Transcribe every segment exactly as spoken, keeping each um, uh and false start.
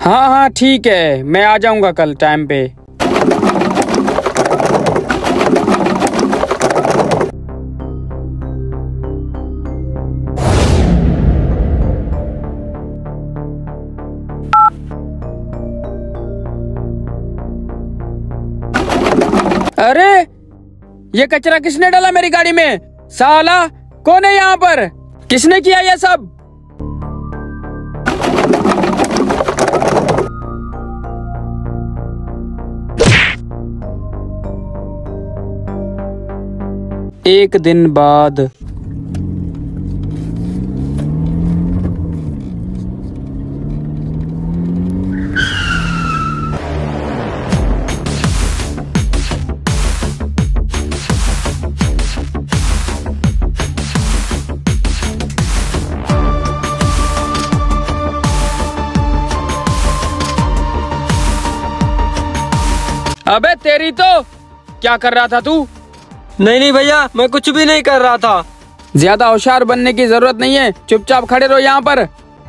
हाँ हाँ ठीक है, मैं आ जाऊंगा कल टाइम पे। अरे ये कचरा किसने डाला मेरी गाड़ी में? साला कौन है यहाँ पर? किसने किया ये सब? एक दिन बाद। अबे तेरी तो, क्या कर रहा था तू? नहीं नहीं भैया, मैं कुछ भी नहीं कर रहा था। ज्यादा होशियार बनने की जरूरत नहीं है, चुपचाप खड़े रहो यहाँ पर।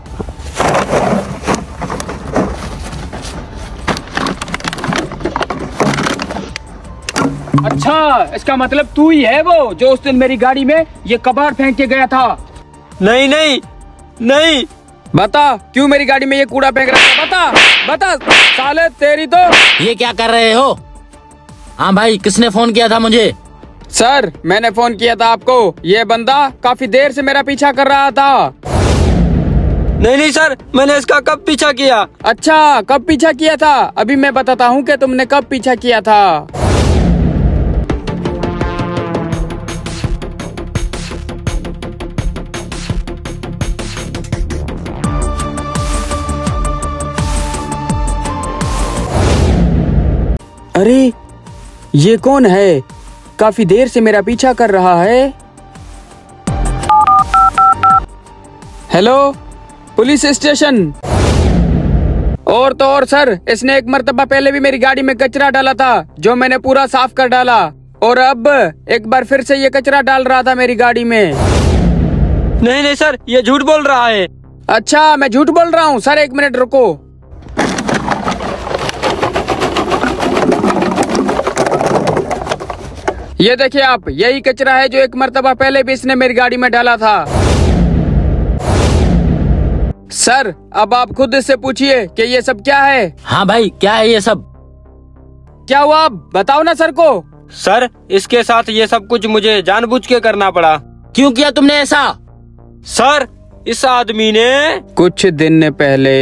अच्छा, इसका मतलब तू ही है वो जो उस दिन मेरी गाड़ी में ये कबाड़ फेंक के गया था? नहीं नहीं नहीं। बता, क्यों मेरी गाड़ी में ये कूड़ा फेंक रहा था? बता बता साले तेरी तो। ये क्या कर रहे हो? हाँ भाई, किसने फोन किया था मुझे? सर, मैंने फोन किया था आपको। ये बंदा काफी देर से मेरा पीछा कर रहा था। नहीं नहीं सर, मैंने इसका कब पीछा किया? अच्छा, कब पीछा किया था? अभी मैं बताता हूँ कि तुमने कब पीछा किया था। अरे ये कौन है? काफी देर से मेरा पीछा कर रहा है। Hello police station. और तो और सर, इसने एक मर्तबा पहले भी मेरी गाड़ी में कचरा डाला था जो मैंने पूरा साफ कर डाला, और अब एक बार फिर से ये कचरा डाल रहा था मेरी गाड़ी में। नहीं नहीं सर, ये झूठ बोल रहा है। अच्छा, मैं झूठ बोल रहा हूँ? सर एक मिनट रुको। ये देखिए आप, यही कचरा है जो एक मर्तबा पहले भी इसने मेरी गाड़ी में डाला था। सर, अब आप खुद इससे पूछिए कि ये सब क्या है। हाँ भाई, क्या है ये सब? क्या हुआ, बताओ ना सर को। सर, इसके साथ ये सब कुछ मुझे जानबूझ के करना पड़ा। क्यों किया तुमने ऐसा? सर, इस आदमी ने कुछ दिन पहले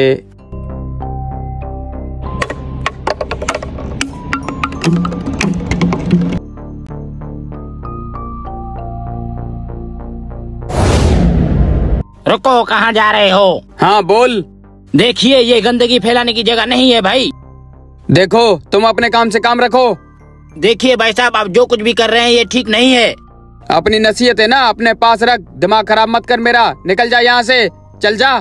रुको, कहाँ जा रहे हो? हाँ बोल। देखिए, ये गंदगी फैलाने की जगह नहीं है भाई। देखो, तुम अपने काम से काम रखो। देखिए भाई साहब, आप जो कुछ भी कर रहे हैं ये ठीक नहीं है। अपनी नसीहत है ना अपने पास रख, दिमाग खराब मत कर मेरा। निकल जा यहाँ से, चल जा।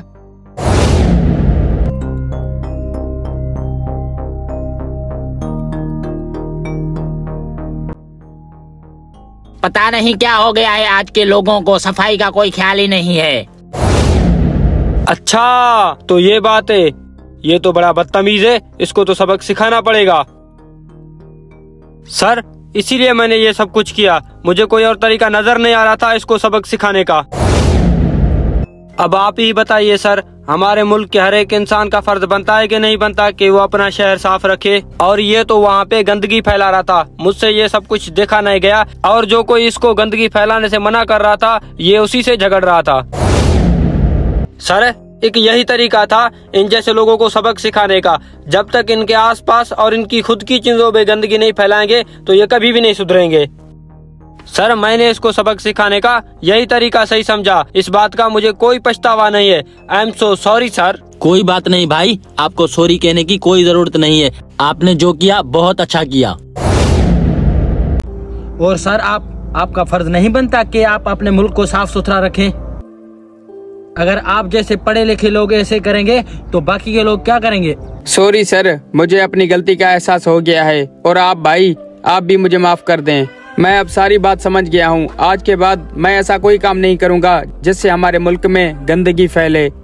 पता नहीं क्या हो गया है, आज के लोगों को सफाई का कोई ख्याल ही नहीं है। अच्छा, तो ये बात है। ये तो बड़ा बदतमीज है, इसको तो सबक सिखाना पड़ेगा। सर, इसीलिए मैंने ये सब कुछ किया। मुझे कोई और तरीका नजर नहीं आ रहा था इसको सबक सिखाने का। अब आप ही बताइए सर, हमारे मुल्क के हर एक इंसान का फर्ज बनता है कि नहीं बनता कि वो अपना शहर साफ रखे? और ये तो वहाँ पे गंदगी फैला रहा था, मुझसे ये सब कुछ देखा नहीं गया, और जो कोई इसको गंदगी फैलाने से मना कर रहा था ये उसी से झगड़ रहा था। सर, एक यही तरीका था इन जैसे लोगों को सबक सिखाने का। जब तक इनके आसपास और इनकी खुद की चीजों में गंदगी नहीं फैलाएंगे तो ये कभी भी नहीं सुधरेंगे। सर, मैंने इसको सबक सिखाने का यही तरीका सही समझा। इस बात का मुझे कोई पछतावा नहीं है। I am so sorry sir. कोई बात नहीं भाई, आपको सॉरी कहने की कोई जरूरत नहीं है। आपने जो किया बहुत अच्छा किया। और सर, आप आपका फर्ज नहीं बनता कि आप अपने मुल्क को साफ सुथरा रखें? अगर आप जैसे पढ़े लिखे लोग ऐसे करेंगे तो बाकी के लोग क्या करेंगे? सॉरी सर, मुझे अपनी गलती का एहसास हो गया है। और आप भाई, आप भी मुझे माफ कर दें। मैं अब सारी बात समझ गया हूँ। आज के बाद मैं ऐसा कोई काम नहीं करूँगा जिससे हमारे मुल्क में गंदगी फैले।